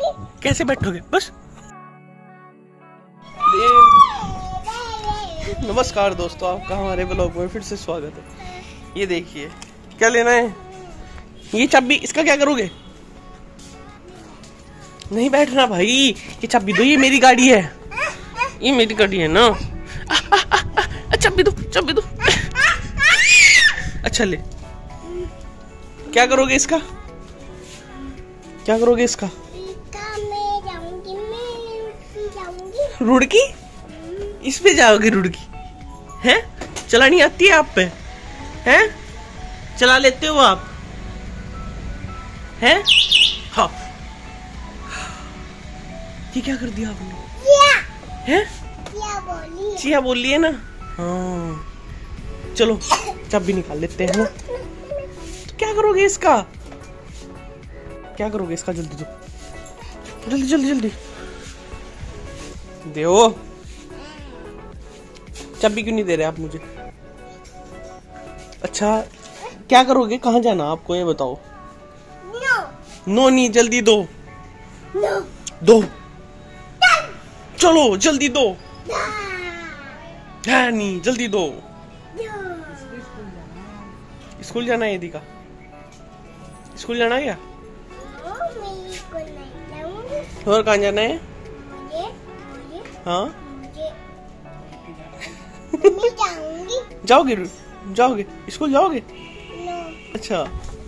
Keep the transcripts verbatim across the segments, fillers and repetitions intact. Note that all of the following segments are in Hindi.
कैसे बैठोगे बस। नमस्कार दोस्तों, आपका हमारे ब्लॉग में फिर से स्वागत है। ये देखिए क्या लेना है, ये चाबी, इसका क्या करोगे? नहीं बैठना भाई, ये चाबी दो, ये मेरी गाड़ी है, ये मेरी गाड़ी है ना। चाबी दो, चाबी दो। अच्छा ले, क्या करोगे इसका, क्या करोगे इसका? रुड़की, इस पे जाओगे रुड़की? हैं? चलानी आती है आप पे? हैं? चला लेते हो आप? हैं? हाँ। ये क्या कर दिया आपने? हैं? चिया बोली है ना? हाँ। चलो चाबी निकाल लेते हैं। तो क्या करोगे इसका, क्या करोगे इसका? जल्दी दो, जल्दी जल्दी जल्दी दो। चाबी क्यों नहीं दे रहे आप मुझे? अच्छा क्या करोगे, कहाँ जाना आपको ये बताओ? नो नो नहीं, जल्दी दो। नो दो, चलो जल्दी दो। है नहीं, जल्दी दो। स्कूल जाना है यदि का? स्कूल जाना है क्या? और कहाँ जाना है? हाँ जाओगे, जाओगे स्कूल जाओगे? अच्छा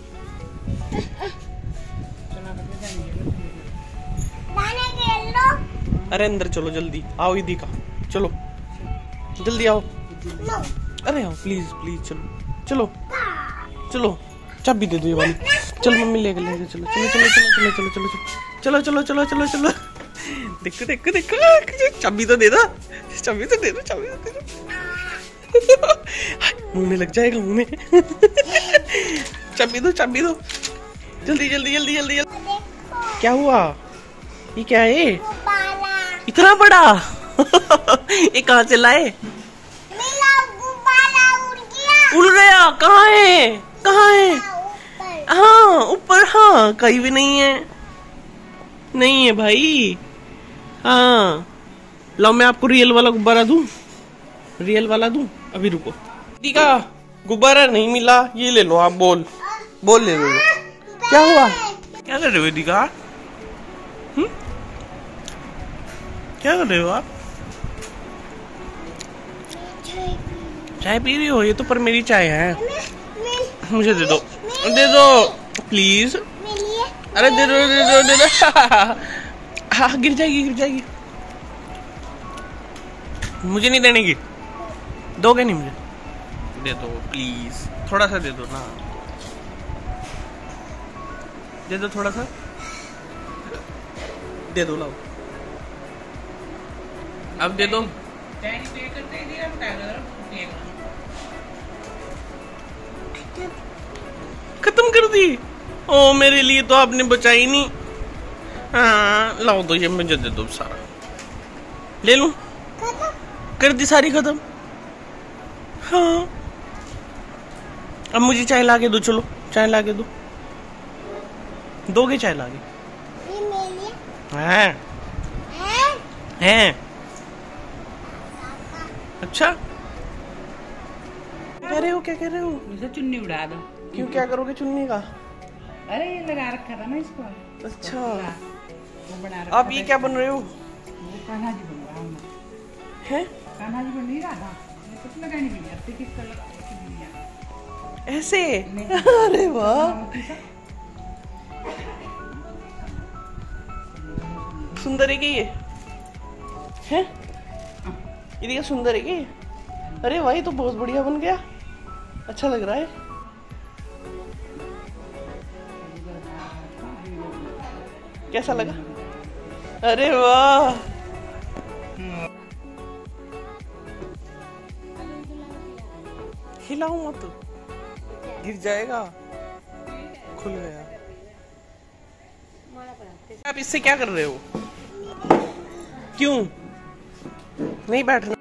अरे अंदर चलो जल्दी, आओ यदि का, चलो जल्दी आओ। अरे आओ प्लीज प्लीज, चलो चलो चलो, चाबी दे दो ये वाली। चलो मम्मी लेके लेके चलो चलो चलो चलो चलो चलो चलो चलो चलो चलो चलो। देखो देखो देखो, चाबी तो दे दो, चाबी तो दे दो, चाबी तो दे दो। मुंह में लग जाएगा, मुंह में। चाबी दो, चाबी दो, जल्दी जल्दी जल्दी जल्दी जल्दी। क्या हुआ? ये क्या है? इतना बड़ा? ये कहाँ से लाए? उड़ गया? कहाँ है, कहाँ है? हाँ ऊपर, हाँ कहीं भी नहीं है, नहीं है भाई। हाँ लो मैं आपको रियल वाला गुब्बारा दूं, रियल वाला दूं? अभी रुको, दीका गुब्बारा नहीं मिला, ये ले लो आप, बोल बोल ले लो। क्या हुआ, क्या कर रहे हो दीका? हम्म क्या कर रहे हो आप? चाय पी रही हो? ये तो पर मेरी चाय है, मुझे दे दो, दे दो प्लीज। अरे दे दो दे दो दे दो। हाँ गिर जाएगी, गिर जाएगी। मुझे नहीं देने की, दोगे नहीं मुझे? दे दो प्लीज, थोड़ा सा दे दो ना, दे दो थोड़ा सा, दे दो, लाओ अब दे दो। खत्म कर दी? ओ मेरे लिए तो आपने बचाई नहीं। हाँ लाओ दो, ये मुझे दे दो, सारा ले लूं? कर दी सारी खत्म? हाँ अब मुझे चाय ला के दो, चलो चाय ला के दो, दोगे चाय ला के? हैं हैं अच्छा क्या कह रहे हो, क्या कह रहे हो? मुझे चुन्नी उड़ा दो। क्यों, क्या करोगे चुन्नी का? अरे ये लगा रखा था ना इसको। अच्छा वो बना रखा। आप ये क्या बन रहे हो? वो कान्हा जी बन रहा हूँ मैं। हैं? कान्हा जी बन नहीं रहा था, मैं कुछ लगानी नहीं आती, किस तरह ऐसे? अरे वाह सुंदर है क्या ये? हैं? ये देखिए सुंदर है क्या ये? अरे वाह ये तो बहुत बढ़िया बन गया, अच्छा लग रहा है। कैसा लगा? अरे वाह हिलाओ मत, गिर जाएगा, खुल गया। आप इससे क्या कर रहे हो? क्यों नहीं बैठना?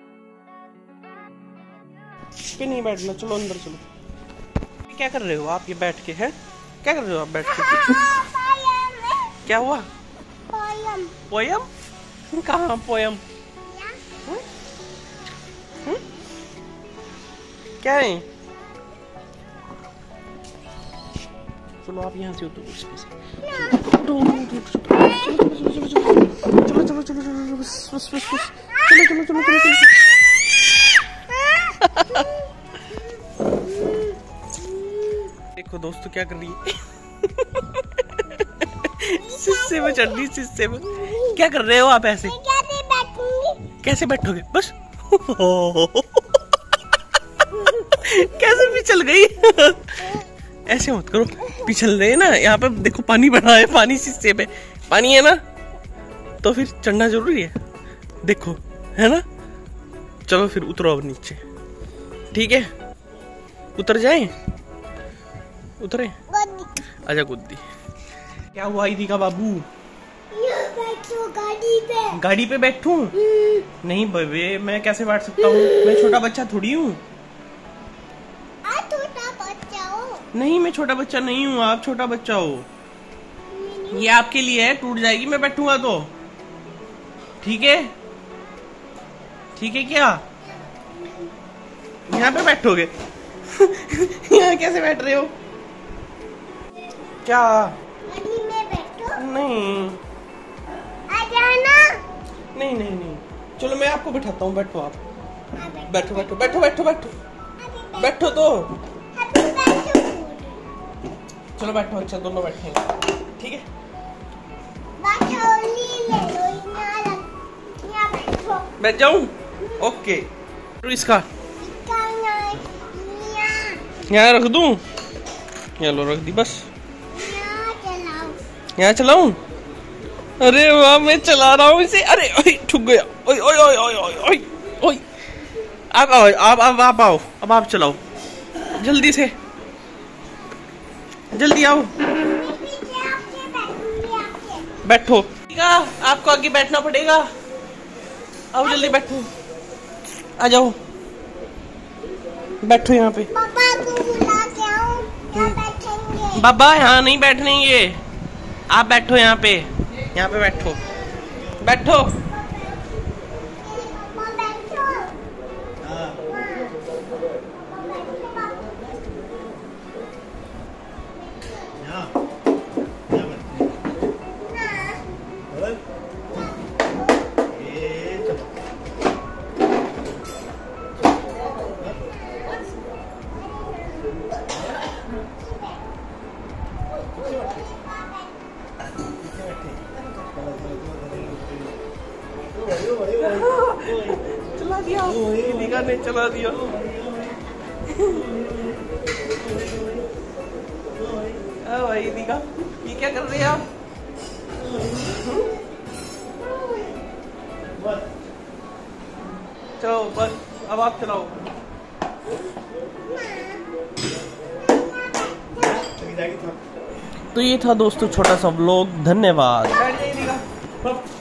कि नहीं बैठना? चलो अंदर चलो। क्या कर रहे हो आप ये बैठ के? हैं क्या कर रहे हो आप बैठ के? क्या हुआ? पोयम? कहाँ पोयम? हुँ? क्या है? चलो आप यहाँ से उतरो इस पे से। चलो चलो चलो चलो बस बस बस बस चलो चलो चलो चलो चलो। देखो दोस्तों क्या कर रही है। शीशे में चढ़नी, शीशे में। क्या कर रहे हो आप ऐसे? कैसे बैठोगे? बस कैसे पिछल गई। ऐसे मत करो, पिछल रहे हैं ना। यहाँ पे देखो पानी भरा है, पानी शीशे पे पानी है ना, तो फिर चढ़ना जरूरी है। देखो है ना। चलो फिर उतरो अब नीचे, ठीक है? उतर जाए, उतरे। आजा गुद्दी। क्या हुआ ईदी का बाबू? बैठो गाड़ी पे। गाड़ी पे बैठूं? नहीं बेबे, मैं कैसे बैठ सकता हूँ? मैं छोटा बच्चा थोड़ी हूँ। छोटा बच्चा हो? नहीं, मैं छोटा बच्चा नहीं हूँ, आप छोटा बच्चा हो। ये आपके लिए है, टूट जाएगी मैं बैठूंगा तो। ठीक है? ठीक है क्या? यहाँ पे बैठोगे? यहाँ कैसे बैठ रहे हो? क्या? गाड़ी में बैठो। नहीं आ जाना। नहीं नहीं नहीं, चलो मैं आपको बैठाता हूँ, बैठो आप। हाँ, बैठो बैठो बैठो बैठो बैठो बैठो तो। अभी बैठो। चलो बैठो, अच्छा दोनों बैठेंगे, ठीक है? बैठो, ले लो, यहाँ रख- यहाँ बैठो। बैठ जाऊं? ओके। तो इसका इसका यहाँ- यहाँ- यहाँ रख दूं? यहाँ लो, रख दी बस। यहाँ चलाओ। यहाँ चलाऊं? अरे वाह, मैं चला रहा हूँ इसे। अरे ओए, ठुक गया। ओए ओए ओए ओए ओए ओए ओए। आप आओ, आप आप आप आओ, अब आप चलाओ जल्दी से, जल्दी आओ। मैं पीछे आपके बैठूंगी, आपके। बैठो। ठीक है, आपको आगे बैठना पड़ेगा। आओ जल्दी बैठो, आ जाओ, बैठो यहाँ पे। पापा को बुला के आओ, यहाँ बैठेंगे। बाबा यहाँ नहीं बैठने, ये आप बैठो यहाँ पे, यहाँ पे बैठो, बैठो। पापा बैठो। हाँ। चला दिया, दीदी ने चला दिया। हाँ भाई दीदी, ये क्या कर रहे हैं आप? चलो बस, अब आप चलाओ। तो ये था दोस्तों छोटा सा व्लॉग। धन्यवाद। बैठ जाइए दीदी।